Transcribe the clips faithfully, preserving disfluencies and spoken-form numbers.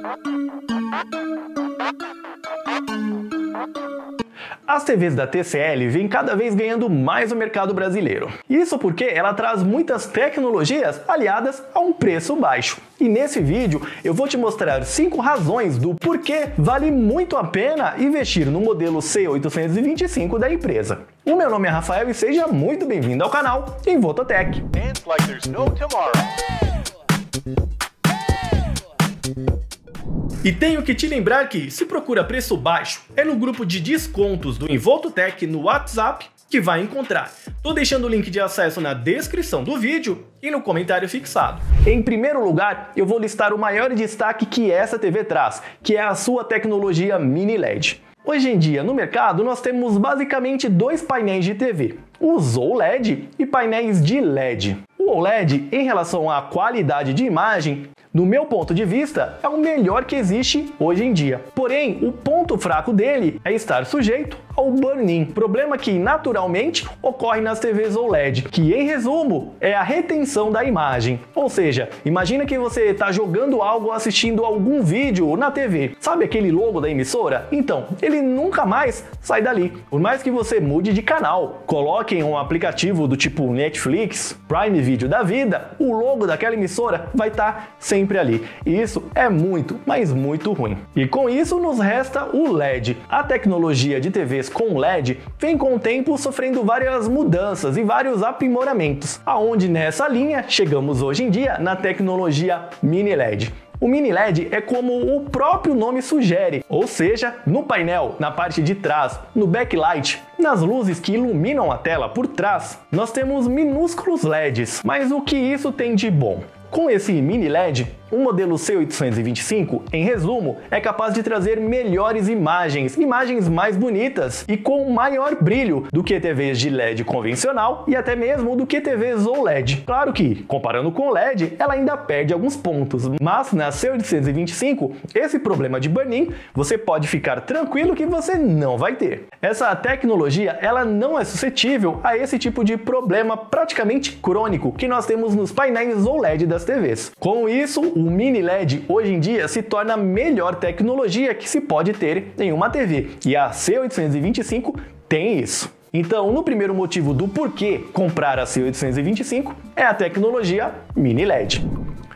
As T Vs da T C L vêm cada vez ganhando mais o mercado brasileiro. Isso porque ela traz muitas tecnologias aliadas a um preço baixo. E nesse vídeo eu vou te mostrar cinco razões do porquê vale muito a pena investir no modelo C oitocentos e vinte e cinco da empresa. O meu nome é Rafael e seja muito bem-vindo ao canal Invototech. E tenho que te lembrar que, se procura preço baixo, é no grupo de descontos do Invototech no WhatsApp que vai encontrar. Tô deixando o link de acesso na descrição do vídeo e no comentário fixado. Em primeiro lugar, eu vou listar o maior destaque que essa T V traz, que é a sua tecnologia Mini L E D. Hoje em dia, no mercado, nós temos basicamente dois painéis de T V, os O L E D e painéis de L E D. O O L E D, em relação à qualidade de imagem, no meu ponto de vista, é o melhor que existe hoje em dia. Porém, o ponto fraco dele é estar sujeito ao burn-in, problema que naturalmente ocorre nas T Vs O L E D, que em resumo é a retenção da imagem. Ou seja, imagina que você está jogando algo ou assistindo algum vídeo na T V. Sabe aquele logo da emissora? Então, ele nunca mais sai dali. Por mais que você mude de canal, coloque em um aplicativo do tipo Netflix, Prime Video da vida, o logo daquela emissora vai estar sempre ali. E isso é muito, mas muito ruim. E com isso nos resta o L E D. A tecnologia de T Vs com L E D vem com o tempo sofrendo várias mudanças e vários aprimoramentos, aonde nessa linha chegamos hoje em dia na tecnologia Mini L E D. O Mini L E D é como o próprio nome sugere, ou seja, no painel, na parte de trás, no backlight, nas luzes que iluminam a tela por trás, nós temos minúsculos L E Ds. Mas o que isso tem de bom? Com esse Mini L E D, o modelo C oitocentos e vinte e cinco, em resumo, é capaz de trazer melhores imagens, imagens mais bonitas e com maior brilho do que T Vs de L E D convencional e até mesmo do que T Vs O L E D. Claro que, comparando com o L E D, ela ainda perde alguns pontos, mas na C oitocentos e vinte e cinco, esse problema de burn-in, você pode ficar tranquilo que você não vai ter. Essa tecnologia, ela não é suscetível a esse tipo de problema praticamente crônico que nós temos nos painéis O L E D das T Vs. Com isso, o Mini L E D hoje em dia se torna a melhor tecnologia que se pode ter em uma T V, e a C oitocentos e vinte e cinco tem isso. Então, no primeiro motivo do porquê comprar a C oitocentos e vinte e cinco é a tecnologia Mini L E D.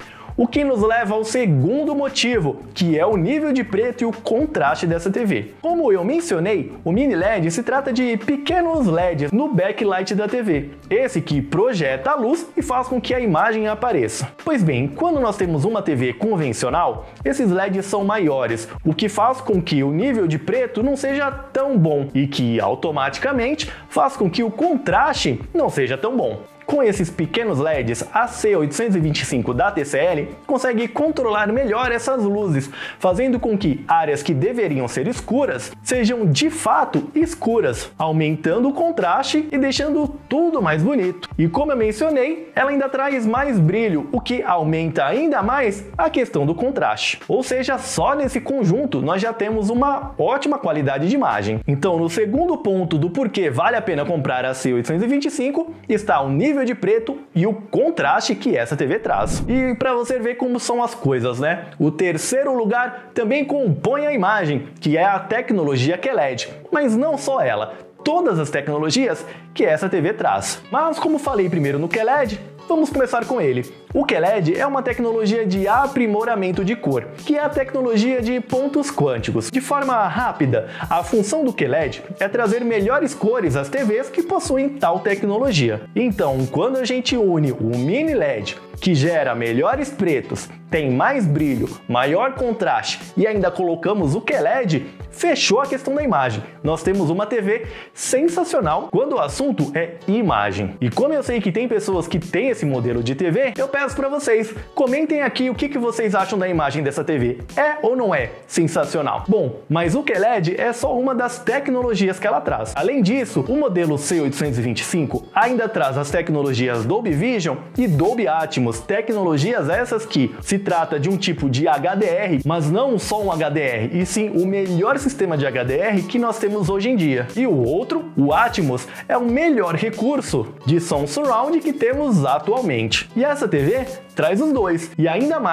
O que nos leva ao segundo motivo, que é o nível de preto e o contraste dessa T V. Como eu mencionei, o Mini L E D se trata de pequenos L E Ds no backlight da T V, esse que projeta a luz e faz com que a imagem apareça. Pois bem, quando nós temos uma T V convencional, esses L E Ds são maiores, o que faz com que o nível de preto não seja tão bom e que automaticamente faz com que o contraste não seja tão bom. Com esses pequenos L E Ds, a C oitocentos e vinte e cinco da T C L consegue controlar melhor essas luzes, fazendo com que áreas que deveriam ser escuras sejam de fato escuras, aumentando o contraste e deixando tudo mais bonito. E como eu mencionei, ela ainda traz mais brilho, o que aumenta ainda mais a questão do contraste. Ou seja, só nesse conjunto nós já temos uma ótima qualidade de imagem. Então, no segundo ponto do porquê vale a pena comprar a C oitocentos e vinte e cinco está o nível de preto e o contraste que essa T V traz. E para você ver como são as coisas, né? O terceiro lugar também compõe a imagem, que é a tecnologia Q L E D. Mas não só ela, todas as tecnologias que essa T V traz. Mas como falei primeiro no Q L E D, vamos começar com ele. O Q L E D é uma tecnologia de aprimoramento de cor, que é a tecnologia de pontos quânticos. De forma rápida, a função do Q L E D é trazer melhores cores às T Vs que possuem tal tecnologia. Então, quando a gente une o Mini L E D, que gera melhores pretos, tem mais brilho, maior contraste e ainda colocamos o Q L E D, fechou a questão da imagem. Nós temos uma T V sensacional quando o assunto é imagem. E como eu sei que tem pessoas que têm esse modelo de T V, eu peço para vocês, comentem aqui o que, que vocês acham da imagem dessa T V. É ou não é sensacional? Bom, mas o Q L E D é só uma das tecnologias que ela traz. Além disso, o modelo C oitocentos e vinte e cinco ainda traz as tecnologias Dolby Vision e Dolby Atmos, tecnologias essas que se trata de um tipo de H D R, mas não só um H D R, e sim o melhor sistema de H D R que nós temos hoje em dia. E o outro, o Atmos, é o melhor recurso de som surround que temos atualmente. E essa T V traz os dois, e ainda mais,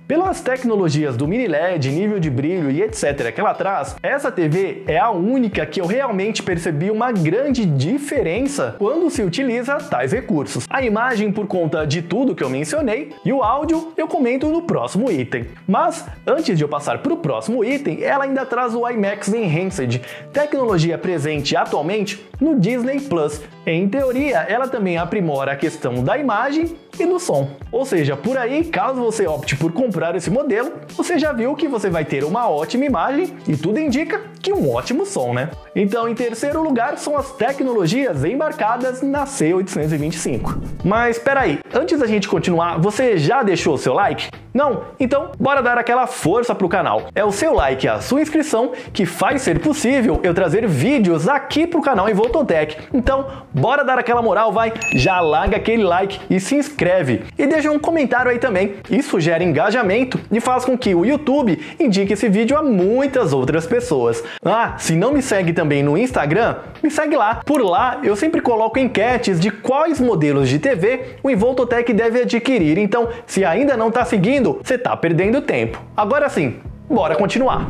Pelas tecnologias do mini L E D, nível de brilho e etcétera que ela traz, essa T V é a única que eu realmente percebi uma grande diferença quando se utiliza tais recursos. A imagem por conta de tudo que eu mencionei e o áudio eu comento no próximo item. Mas antes de eu passar para o próximo item, ela ainda traz o IMAX Enhanced, tecnologia presente atualmente no Disney Plus. Em teoria, ela também aprimora a questão da imagem e do som. Ou seja, por aí, caso você opte por comprar esse modelo, você já viu que você vai ter uma ótima imagem e tudo indica que um ótimo som, né? Então, em terceiro lugar, são as tecnologias embarcadas na C oitocentos e vinte e cinco. Mas espera aí, antes da gente continuar, você já deixou o seu like? Não? Então, bora dar aquela força pro canal. É o seu like e a sua inscrição que faz ser possível eu trazer vídeos aqui pro canal Envoltotech. Então, bora dar aquela moral, vai? Já larga aquele like e se inscreve. E deixa um comentário aí também. Isso gera engajamento e faz com que o YouTube indique esse vídeo a muitas outras pessoas. Ah, se não me segue também no Instagram, me segue lá. Por lá, eu sempre coloco enquetes de quais modelos de T V o Envoltotech deve adquirir. Então, se ainda não está seguindo, você tá perdendo tempo. Agora sim, bora continuar.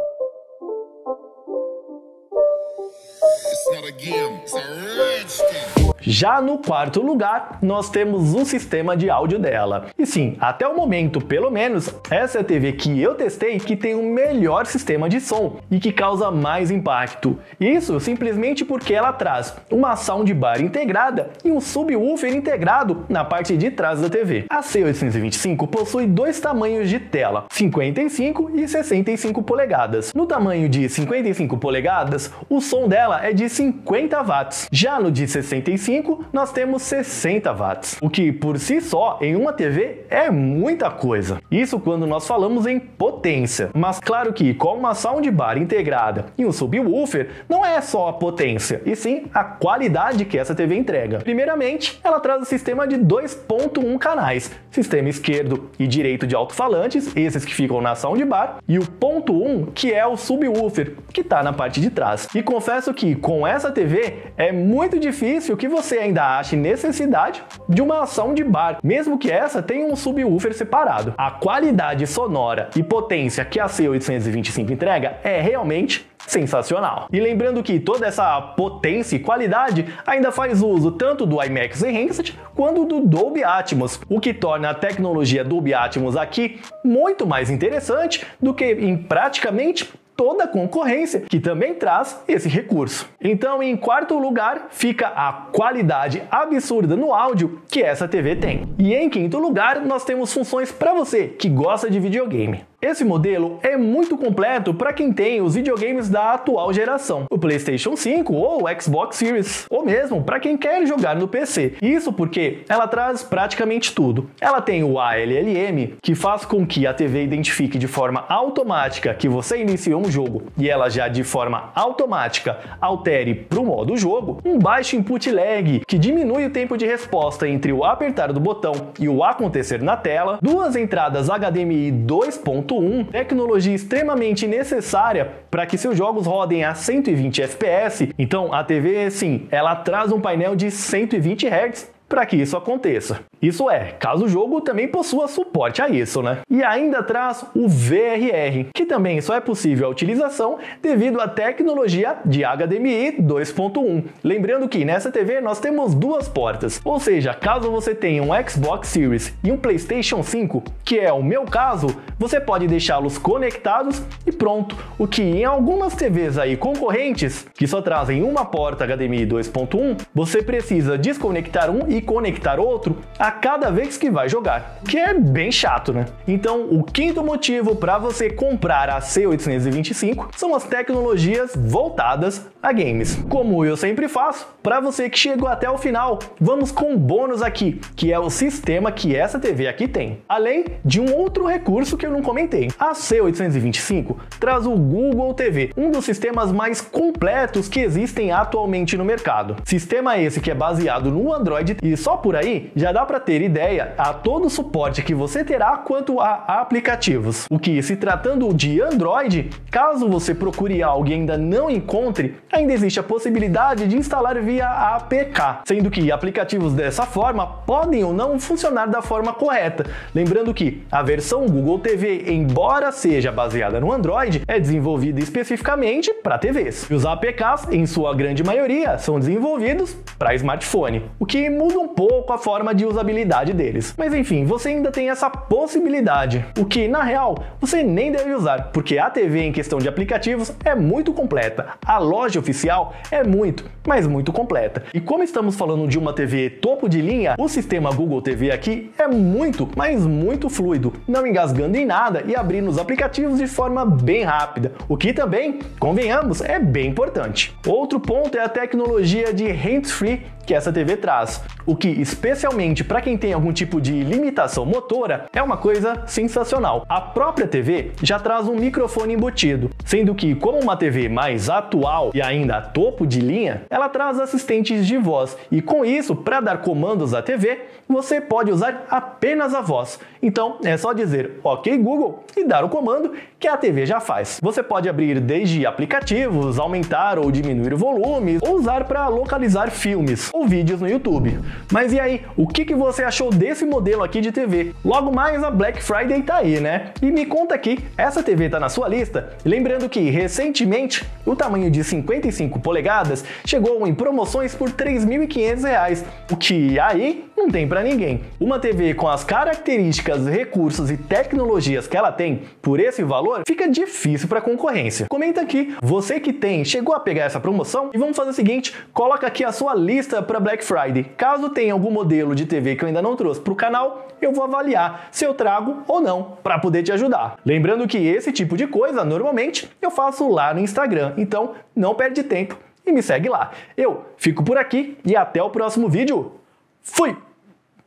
Já no quarto lugar, nós temos o sistema de áudio dela. E sim, até o momento, pelo menos, essa é a T V que eu testei que tem o melhor sistema de som e que causa mais impacto. Isso simplesmente porque ela traz uma soundbar integrada e um subwoofer integrado na parte de trás da T V. A C oitocentos e vinte e cinco possui dois tamanhos de tela, cinquenta e cinco e sessenta e cinco polegadas. No tamanho de cinquenta e cinco polegadas, o som dela é de cinquenta watts. Já no de sessenta e cinco, nós temos sessenta watts, o que por si só em uma T V é muita coisa. Isso quando nós falamos em potência. Mas claro que com uma soundbar integrada e um subwoofer não é só a potência, e sim a qualidade que essa T V entrega. Primeiramente, ela traz o sistema de dois ponto um canais, sistema esquerdo e direito de alto-falantes, esses que ficam na soundbar, e o ponto um que é o subwoofer, que está na parte de trás. E confesso que com essa T V é muito difícil que você ainda ache necessidade de uma soundbar, mesmo que essa tenha um subwoofer separado. A qualidade sonora e potência que a C oitocentos e vinte e cinco entrega é realmente sensacional. E lembrando que toda essa potência e qualidade ainda faz uso tanto do IMAX Enhanced quanto do Dolby Atmos, o que torna a tecnologia Dolby Atmos aqui muito mais interessante do que em praticamente toda a concorrência que também traz esse recurso. Então, em quarto lugar, fica a qualidade absurda no áudio que essa T V tem. E em quinto lugar, nós temos funções para você que gosta de videogame. Esse modelo é muito completo para quem tem os videogames da atual geração, o PlayStation cinco ou o Xbox Series, ou mesmo para quem quer jogar no P C. Isso porque ela traz praticamente tudo. Ela tem o A L L M, que faz com que a T V identifique de forma automática que você iniciou um jogo e ela já de forma automática altere para o modo jogo, um baixo input lag, que diminui o tempo de resposta entre o apertar do botão e o acontecer na tela, duas entradas H D M I dois ponto um, tecnologia extremamente necessária para que seus jogos rodem a cento e vinte F P S. Então a T V, sim, ela traz um painel de cento e vinte hertz para que isso aconteça. Isso é, caso o jogo também possua suporte a isso, né? E ainda traz o V R R, que também só é possível a utilização devido à tecnologia de H D M I dois ponto um. Lembrando que nessa T V nós temos duas portas, ou seja, caso você tenha um Xbox Series e um PlayStation cinco, que é o meu caso, você pode deixá-los conectados e pronto, o que em algumas T Vs aí concorrentes, que só trazem uma porta H D M I dois ponto um, você precisa desconectar um e conectar outro a cada vez que vai jogar, que é bem chato, né? Então, o quinto motivo para você comprar a C oitocentos e vinte e cinco são as tecnologias voltadas a games. Como eu sempre faço, para você que chegou até o final, vamos com um bônus aqui, que é o sistema que essa T V aqui tem, além de um outro recurso que eu não comentei. A C oitocentos e vinte e cinco traz o Google T V, um dos sistemas mais completos que existem atualmente no mercado. Sistema esse que é baseado no Android e só por aí já dá para para ter ideia, há todo o suporte que você terá quanto a aplicativos. O que, se tratando de Android, caso você procure algo e ainda não encontre, ainda existe a possibilidade de instalar via A P K, sendo que aplicativos dessa forma podem ou não funcionar da forma correta. Lembrando que a versão Google T V, embora seja baseada no Android, é desenvolvida especificamente para T Vs. E os A P Ks, em sua grande maioria, são desenvolvidos para smartphone, o que muda um pouco a forma de usabilidade deles. Mas enfim, você ainda tem essa possibilidade, o que na real você nem deve usar, porque a T V em questão de aplicativos é muito completa. A loja oficial é muito, mas muito completa. E como estamos falando de uma T V topo de linha, o sistema Google T V aqui é muito, mas muito fluido, não engasgando em nada e abrindo os aplicativos de forma bem rápida, o que também, convenhamos, é bem importante. Outro ponto é a tecnologia de hands-free que essa T V traz, o que, especialmente para quem tem algum tipo de limitação motora, é uma coisa sensacional. A própria T V já traz um microfone embutido, sendo que, como uma T V mais atual e ainda topo de linha, ela traz assistentes de voz, e com isso, para dar comandos à T V, você pode usar apenas a voz. Então é só dizer OK Google e dar o comando que a T V já faz. Você pode abrir desde aplicativos, aumentar ou diminuir o volume, ou usar para localizar filmes ou vídeos no YouTube. Mas e aí, o que, que você achou desse modelo aqui de T V? Logo mais a Black Friday tá aí, né? E me conta aqui, essa T V tá na sua lista? Lembrando que recentemente o tamanho de cinquenta e cinco polegadas chegou em promoções por três mil e quinhentos reais, o que aí não tem para ninguém. Uma T V com as características, recursos e tecnologias que ela tem por esse valor fica difícil para concorrência. Comenta aqui, você que tem, chegou a pegar essa promoção? E vamos fazer o seguinte, coloca aqui a sua lista para Black Friday. Caso tenha algum modelo de T V que eu ainda não trouxe para o canal, eu vou avaliar se eu trago ou não para poder te ajudar. Lembrando que esse tipo de coisa normalmente eu faço lá no Instagram, então não perde tempo e me segue lá. Eu fico por aqui e até o próximo vídeo. Fui!